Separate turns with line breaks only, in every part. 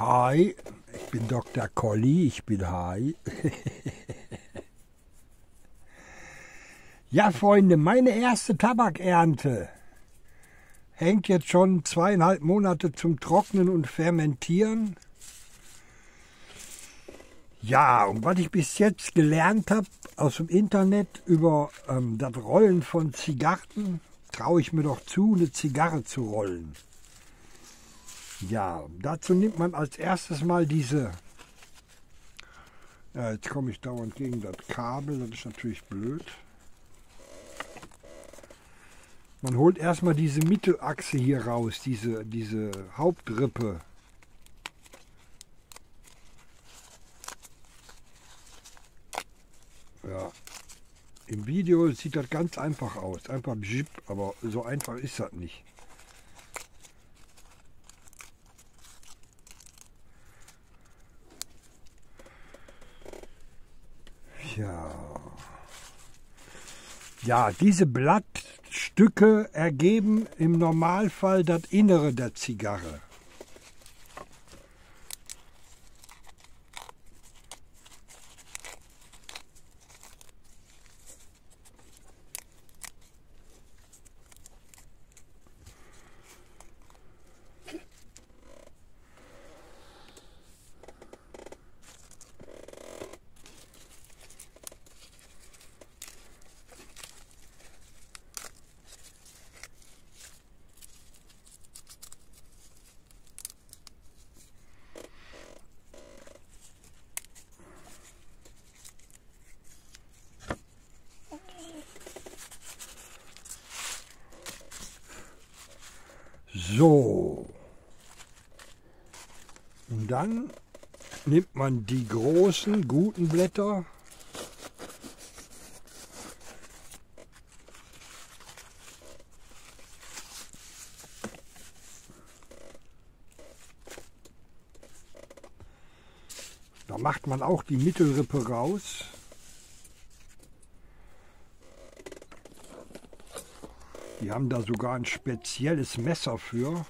Hi, ich bin Dr. Colli, ich bin Hi. Ja, Freunde, meine erste Tabakernte hängt jetzt schon 2,5 Monate zum Trocknen und Fermentieren. Ja, und was ich bis jetzt gelernt habe aus dem Internet über das Rollen von Zigarren, traue ich mir doch zu, eine Zigarre zu rollen. Ja, dazu nimmt man als erstes mal diese, ja, jetzt komme ich dauernd gegen das Kabel, das ist natürlich blöd. Man holt erstmal diese Mittelachse hier raus, diese Hauptrippe. Ja, im Video sieht das ganz einfach aus, einfach bschip, aber so einfach ist das nicht. Ja, diese Blattstücke ergeben im Normalfall das Innere der Zigarre. So, und dann nimmt man die großen, guten Blätter, da macht man auch die Mittelrippe raus. Die haben da sogar ein spezielles Messer für.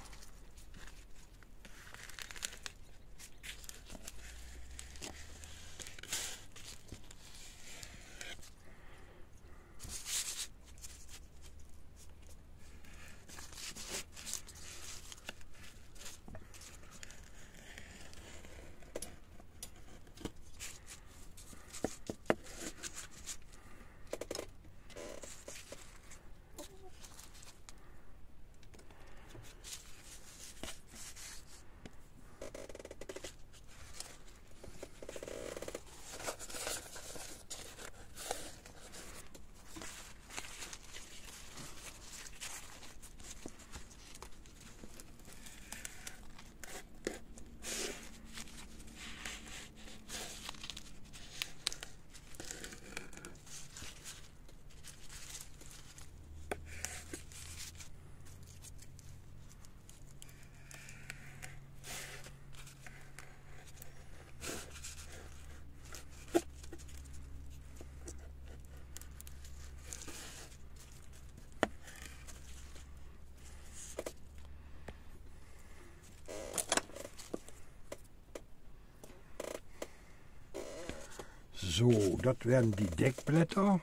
So, das werden die Deckblätter.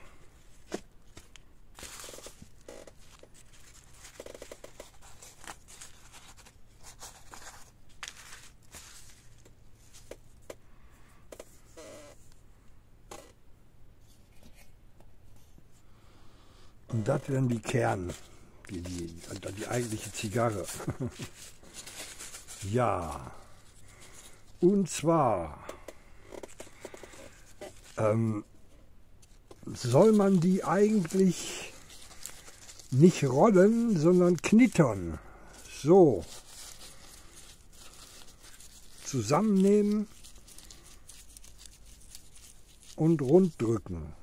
Und das werden die Kerne, die eigentliche Zigarre. Ja, und zwar soll man die eigentlich nicht rollen, sondern knittern. So, zusammennehmen und rund drücken.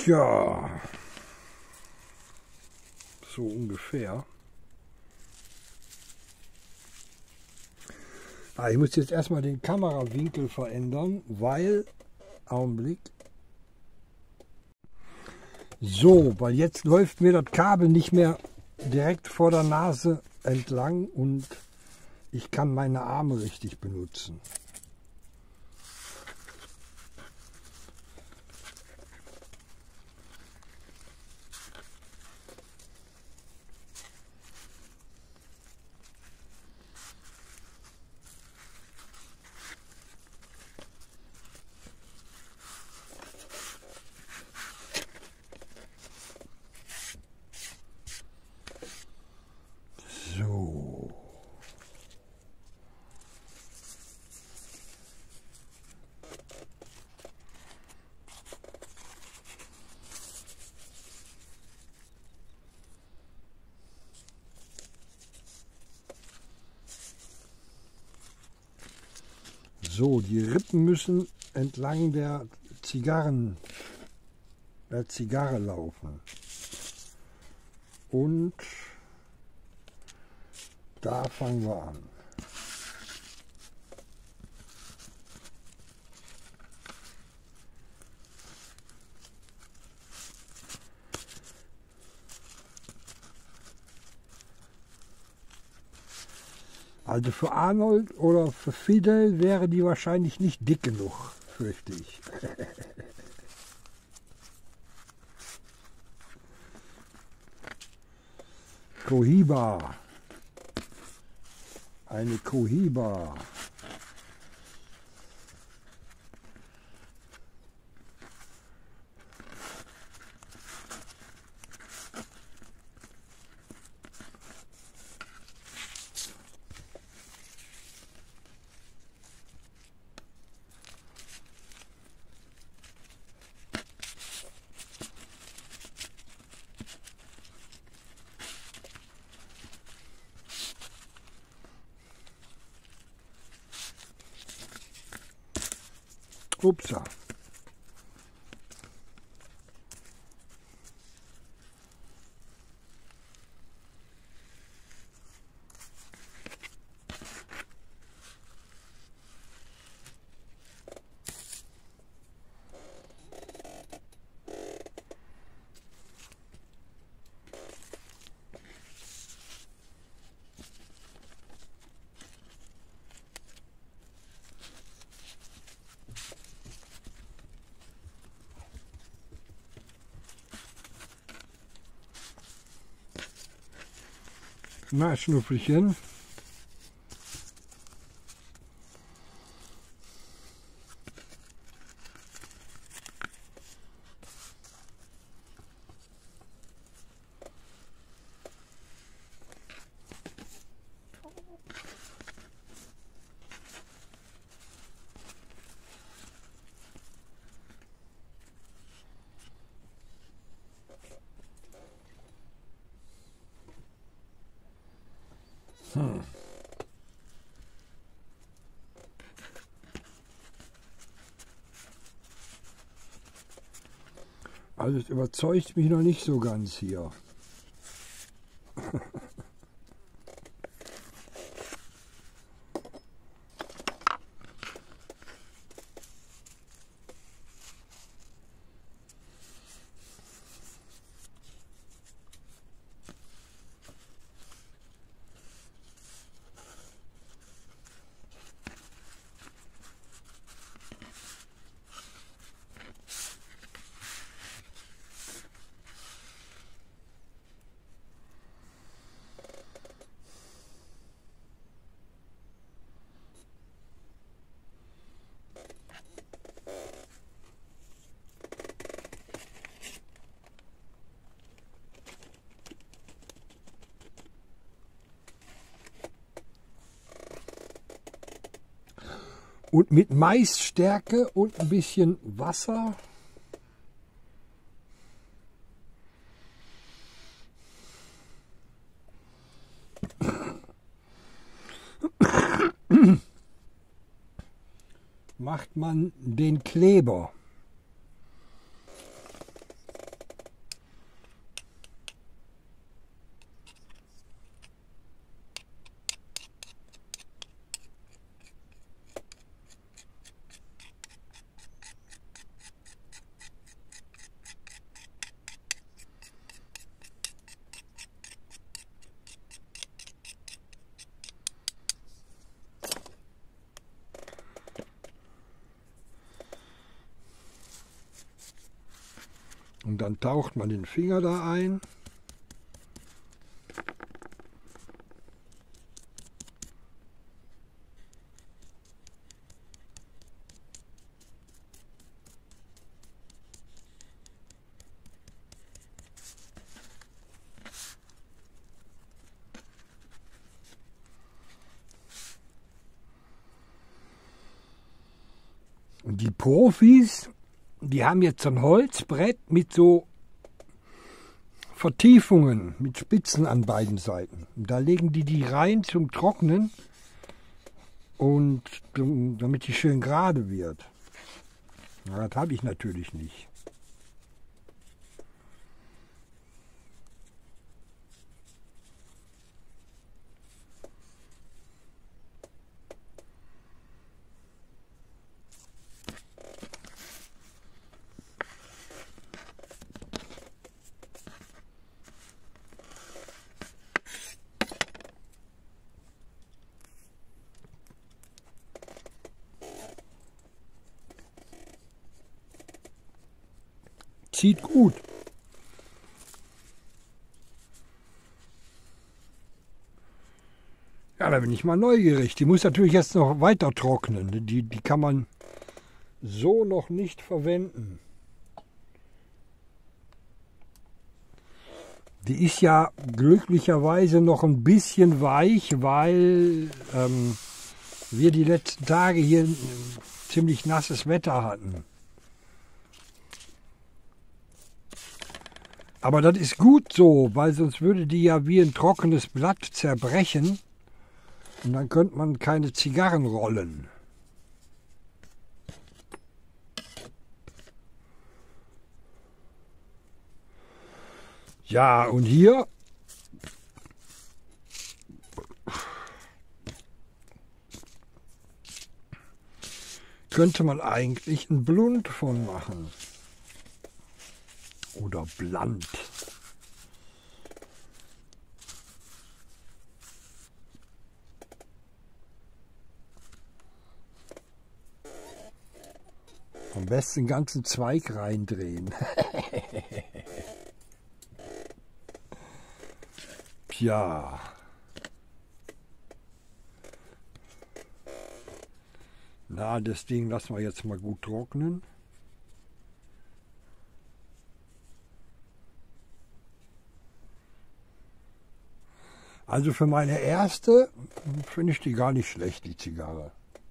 Tja, so ungefähr. Ich muss jetzt erstmal den Kamerawinkel verändern, weil, Augenblick, so, weil jetzt läuft mir das Kabel nicht mehr direkt vor der Nase entlang und ich kann meine Arme richtig benutzen. So. So, die Rippen müssen entlang der Zigarre laufen. Und da fangen wir an. Also für Arnold oder für Fidel wäre die wahrscheinlich nicht dick genug, fürchte ich. Cohiba. Eine Cohiba. Upsa. Na, Schnuffelchen. Also es überzeugt mich noch nicht so ganz hier. Und mit Maisstärke und ein bisschen Wasser macht man den Kleber. Und dann taucht man den Finger da ein. Und die Profis, die haben jetzt so ein Holzbrett mit so Vertiefungen, mit Spitzen an beiden Seiten. Und da legen die rein zum Trocknen und damit die schön gerade wird. Ja, das habe ich natürlich nicht. Zieht gut. Ja, da bin ich mal neugierig. Die muss natürlich jetzt noch weiter trocknen. Die kann man so noch nicht verwenden. Die ist ja glücklicherweise noch ein bisschen weich, weil wir die letzten Tage hier ziemlich nasses Wetter hatten. Aber das ist gut so, weil sonst würde die ja wie ein trockenes Blatt zerbrechen und dann könnte man keine Zigarren rollen. Ja, und hier könnte man eigentlich einen Blund von machen. Oder Blunt. Am besten den ganzen Zweig reindrehen. Tja. Na, das Ding lassen wir jetzt mal gut trocknen. Also für meine erste finde ich die gar nicht schlecht, die Zigarre.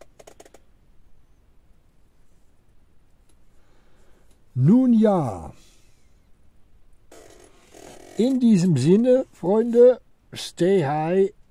Nun ja, in diesem Sinne, Freunde, stay high